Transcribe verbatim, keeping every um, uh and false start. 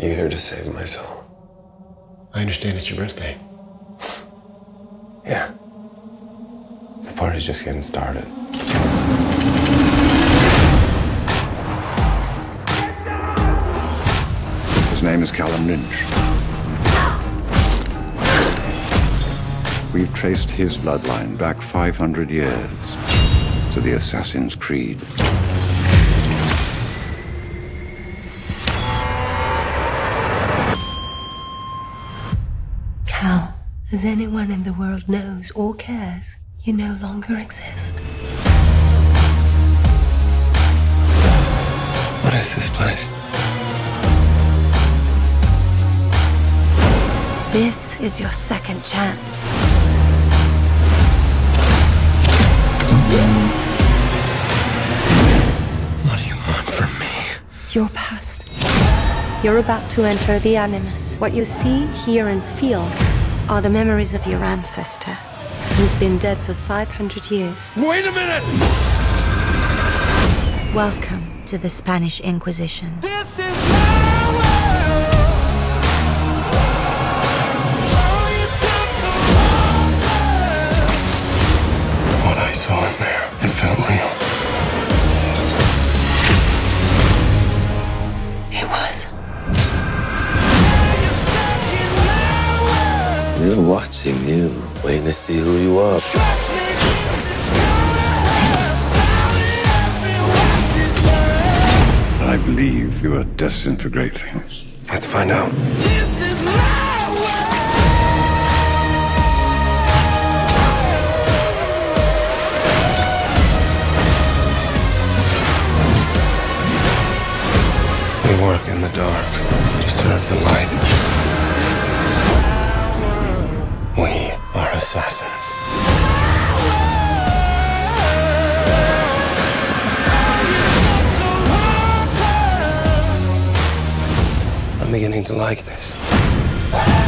You're here to save my soul. I understand it's your birthday. Yeah. The party's just getting started. His name is Callum Lynch. We've traced his bloodline back five hundred years to the Assassin's Creed. Cal, as anyone in the world knows or cares, you no longer exist. What is this place? This is your second chance. What do you want from me? Your past. You're about to enter the Animus. What you see, hear, and feel are the memories of your ancestor, who's been dead for five hundred years. Wait a minute! Welcome to the Spanish Inquisition. This is my world. Oh, you took the wrong turn. What I saw in there, it felt real. It was. You're stuck in my world. They're watching you, waiting to see who you are. Trust me, this is gonna hurt. I've been watching burn. I believe you are destined for great things. Let's find out. This is my world. We work in the dark to serve the light. We are assassins. I'm beginning to like this.